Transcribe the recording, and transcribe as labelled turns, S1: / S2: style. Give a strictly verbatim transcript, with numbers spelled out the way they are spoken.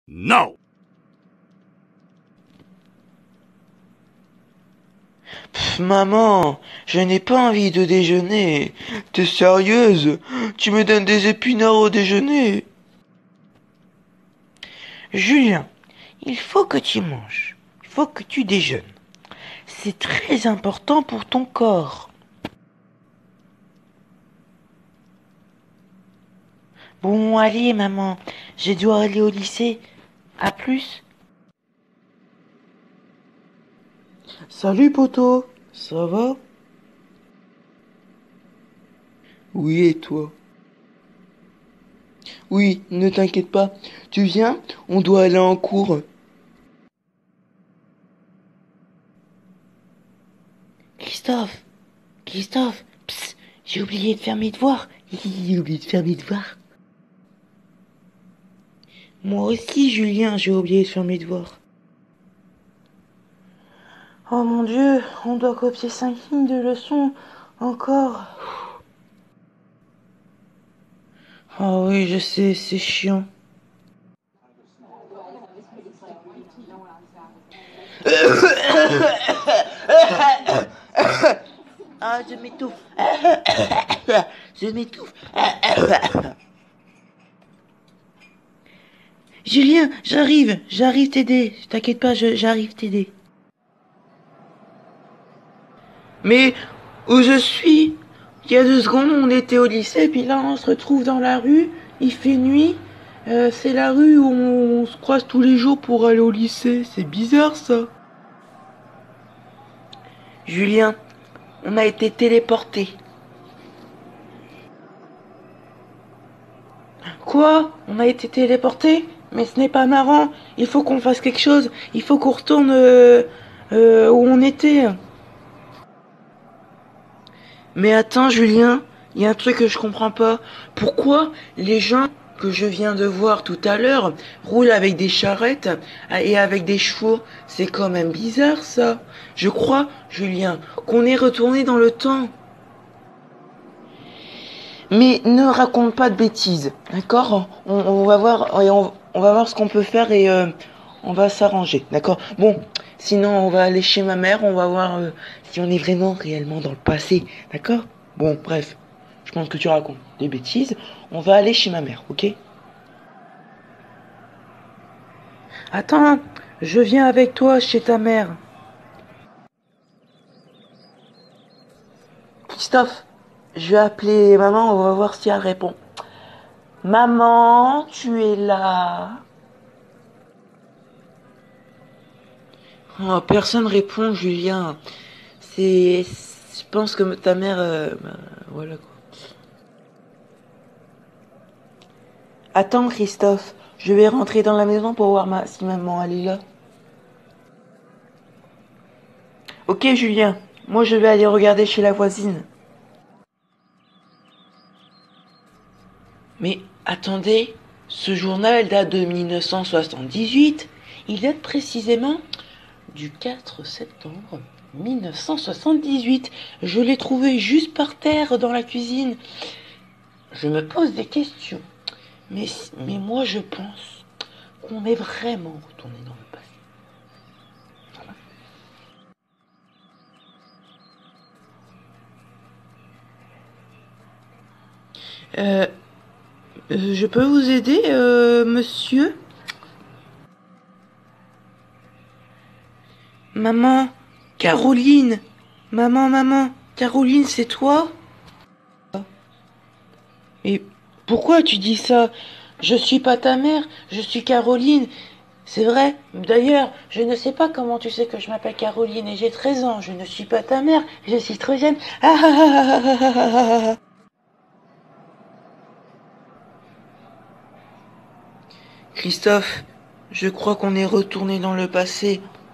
S1: No!
S2: Pff, maman, je n'ai pas envie de déjeuner. T'es sérieuse? Tu me donnes des épinards au déjeuner? Julien, il faut que tu manges. Il faut que tu déjeunes. C'est très important pour ton corps. Bon, allez, maman, je dois aller au lycée. À plus. Salut, poto. Ça va? Oui, et toi? Oui, ne t'inquiète pas. Tu viens? On doit aller en cours. Christophe, Christophe, psst, j'ai oublié de faire mes devoirs. J'ai oublié de faire mes devoirs. Moi aussi, Julien, j'ai oublié de faire mes devoirs. Oh mon Dieu, on doit copier cinq lignes de leçons. Encore. Oh oui, je sais, c'est chiant. Ah, je m'étouffe. Je m'étouffe. Julien, j'arrive, j'arrive t'aider. T'inquiète pas, je- j'arrive t'aider. Mais où je suis? Il y a deux secondes, on était au lycée, puis là, on se retrouve dans la rue. Il fait nuit. Euh, c'est la rue où on, on se croise tous les jours pour aller au lycée. C'est bizarre, ça. Julien, on a été téléportés. Quoi? On a été téléportés? Mais ce n'est pas marrant. Il faut qu'on fasse quelque chose. Il faut qu'on retourne euh, euh, où on était. Mais attends, Julien, il y a un truc que je comprends pas. Pourquoi les gens que je viens de voir tout à l'heure roulent avec des charrettes et avec des chevaux? C'est quand même bizarre, ça. Je crois, Julien, qu'on est retourné dans le temps. Mais ne raconte pas de bêtises, d'accord? on, on va voir, on, on va voir ce qu'on peut faire et euh, on va s'arranger, d'accord? Bon, sinon on va aller chez ma mère, on va voir euh, si on est vraiment réellement dans le passé, d'accord? Bon, bref, je pense que tu racontes des bêtises. On va aller chez ma mère, ok? Attends, je viens avec toi chez ta mère. Christophe, je vais appeler maman, on va voir si elle répond. Maman, tu es là? Oh, personne répond, Julien. C'est, je pense que ta mère, euh, bah, voilà quoi. Attends, Christophe, je vais rentrer dans la maison pour voir ma, si maman elle est là. Ok, Julien, moi je vais aller regarder chez la voisine. Mais attendez, ce journal date de mille neuf cent soixante-dix-huit. Il date précisément du quatre septembre mille neuf cent soixante-dix-huit. Je l'ai trouvé juste par terre dans la cuisine. Je me pose des questions. Mais, mais moi je pense qu'on est vraiment retourné dans le passé. Voilà. Euh, euh, je peux vous aider, euh, monsieur? Maman, Caroline. Maman, maman, Caroline, c'est toi? Mais pourquoi tu dis ça? Je suis pas ta mère, je suis Caroline. C'est vrai. D'ailleurs, je ne sais pas comment tu sais que je m'appelle Caroline et j'ai treize ans. Je ne suis pas ta mère, je suis trop jeune. Ah, ah, ah, ah, ah, ah, ah, ah. Christophe, je crois qu'on est retourné dans le passé.